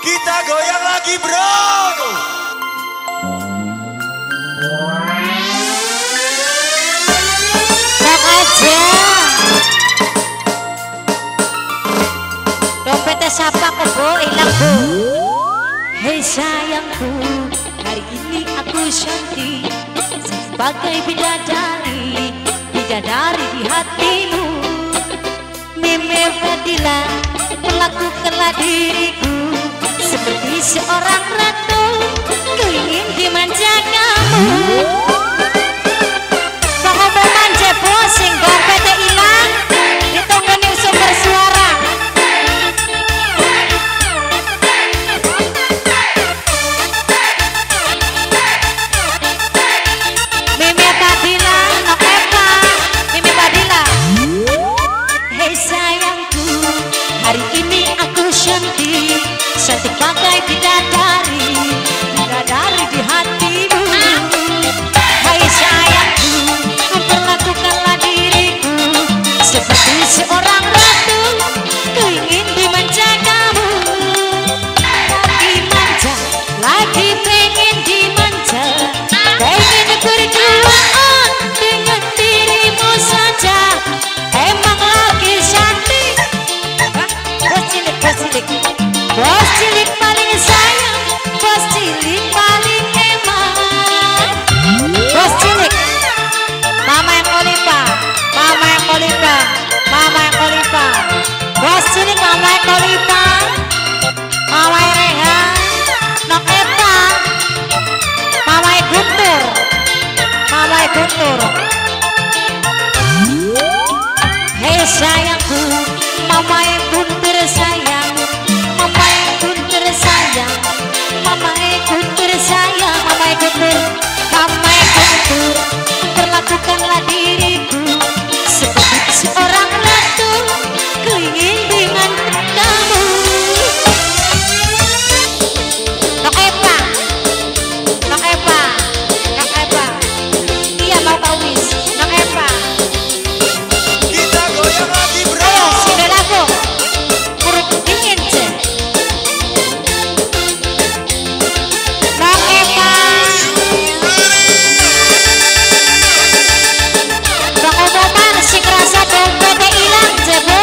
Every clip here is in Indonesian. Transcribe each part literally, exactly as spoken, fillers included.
Kita goyang lagi bro. Sok aja. Dompetnya siapa kok bu? Hilang bu. Hei sayangku, hari ini aku cantik sebagai bidadari, bidadari di hatimu. Mime Fadila, perlakukanlah diriku seperti seorang ratu, ku ingin dimanja kamu. Pengumuman jebol sing dompetnya hilang, ditunggu nih sumber suara. Mime Fadila, nok Eva, Mime Fadila. Hei sayangku, hari ini aku cantik, cantik bagai bidadari, bidadari di hatimu. Hai sayangku, perlakukanlah diriku seperti seorang ratu, ku ingin dimanja kamu. Lagi manja, lagi pengen dimanja, pengen berduaan dengan dirimu saja. Emang lagi cantik. Hah? Bos cilik, bos cilik, bos cilik paling sayang, bos cilik paling hemat. Bos cilik, mama yang Olipa, mama yang Olipa, mama yang Olipa. Bos cilik, mama yang Olipa, mama yang Rehan, nok Eva, mama yang Guntur, mama yang Guntur. Hei sayangku, mama yang Guntur sayang, mama yang Guntur sayang, mama yang Guntur sayang, mama yang Guntur, mama yang Guntur, perlakukanlah diriku seperti seorang ratu, ku ingin dengan kamu. Nok Eva, Nok Eva, Nok Eva, iya mau kau wis, Nok Eva. Kita goyang lagi bro. Ayo, sini lagu. Kurut dingin cek. Nok Eva. Pengumuman sing rasa dompetnya hilang cek bu.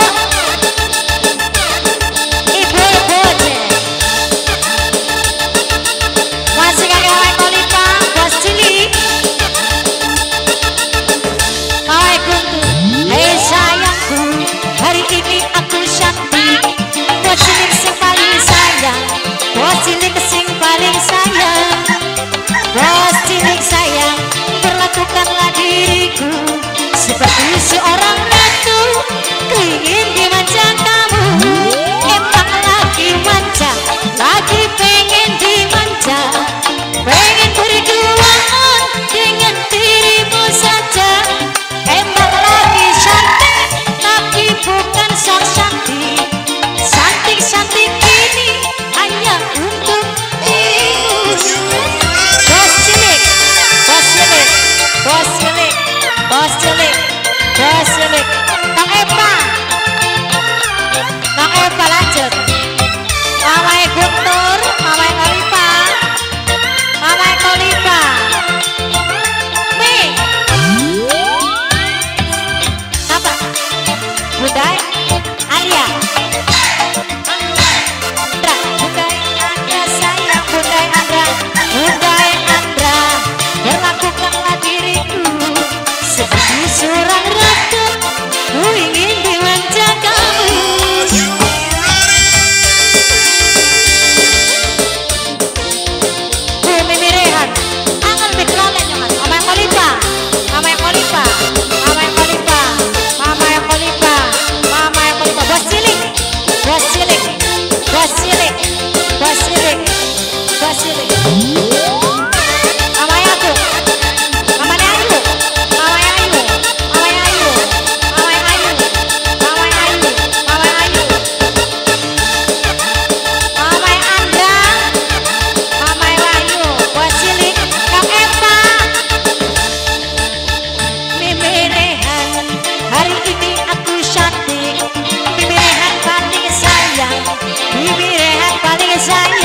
Ibu-ibu cek. Masih kakek Wai Kolita, bos cilik. Wai Guntur. Hei sayangku, hari ini aku cantik, bos cilik sing paling sayang, bos cilik sing paling sayang, bos cilik sayang, perlakukanlah diriku seperti seorang ratu, ku ingin dimanja kamu. Emang lagi manja, lagi pengen dimanja, pengen berduaan dengan dirimu saja. Emang lagi cantik, tapi bukan sok cantik. Cantik-cantik ini hanya untuk dirimu. Bos cilik, bos cilik, bos cilik, bos cilik, bos cilik. Nok Eva, Nok Eva lanjut. Mama Guntur, Mama Olipa, Mama Olipa. Mi, apa? Budai, Alia. Andra, Budai Andra sayang, Budai Andra, Budai Andra, perlakukanlah diriku seperti seorang ratu, ku ingin dimanja kamu. Bu Mimi Rehan, angkat mikrofonnya nyoman. Mama yang Olipa, Mama yang Olipa, Mama yang Olipa, Mama yang Olipa, Mama yang Olipa. Bos cilik, bos cilik, bos cilik, bos cilik, bos cilik. Mama yang aku, Mama yang Ayu, Mama yang Ayu, Mama yang Ayu, Mama yang Ayu, Mama yang Ayu, Mama yang Ayu. Mama yang Andra, Mama yang Ayu, bos cilik, Nok Eva. Mimi Rehan, hari ini aku cantik, Mimi Rehan paling sayang, Mimi Rehan paling sayang